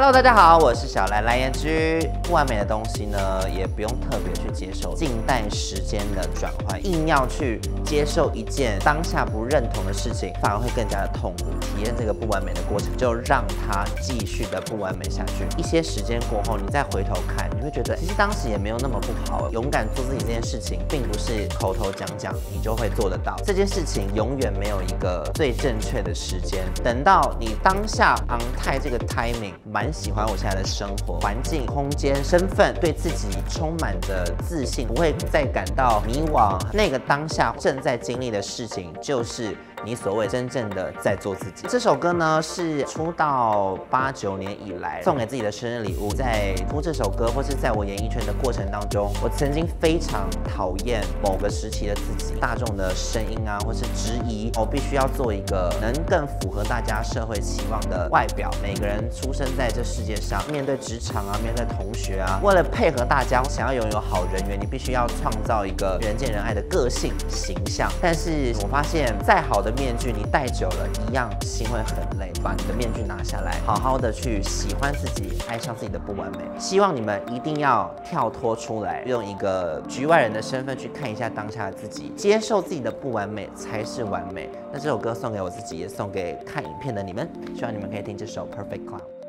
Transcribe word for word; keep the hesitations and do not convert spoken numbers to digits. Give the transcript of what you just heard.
Hello， 大家好，我是小赖赖妍居。不完美的东西呢，也不用特别去接受，静待时间的转换。硬要去接受一件当下不认同的事情，反而会更加的痛苦。体验这个不完美的过程，就让它继续的不完美下去。一些时间过后，你再回头看，你会觉得其实当时也没有那么不好。勇敢做自己这件事情，并不是口头讲讲你就会做得到。这件事情永远没有一个最正确的时间。等到你当下 on time 这个 timing， 蛮喜欢我现在的生活环境、空间、身份，对自己充满着自信，不会再感到迷惘。那个当下正在经历的事情，就是你所谓真正的在做自己。这首歌呢，是出道八九年以来送给自己的生日礼物。在出这首歌，或是在我演艺圈的过程当中，我曾经非常讨厌某个时期的自己，大众的声音啊，或是质疑，我必须要做一个能更符合大家社会期望的外表。每个人出生在这世界上，面对职场啊，面对同学啊，为了配合大家，想要拥有好人缘，你必须要创造一个人见人爱的个性形象。但是我发现，再好的面具你戴久了，一样心会很累。把你的面具拿下来，好好的去喜欢自己，爱上自己的不完美。希望你们一定要跳脱出来，用一个局外人的身份去看一下当下的自己，接受自己的不完美才是完美。那这首歌送给我自己，也送给看影片的你们。希望你们可以听这首《Perfect Cloud》。